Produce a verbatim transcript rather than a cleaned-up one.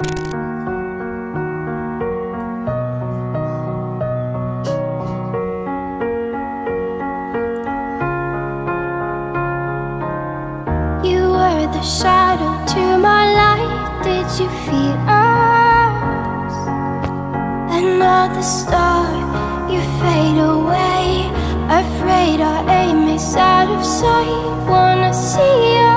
The shadow to my light, did you feel us? Another star, you fade away. Afraid our aim is out of sight. Wanna see us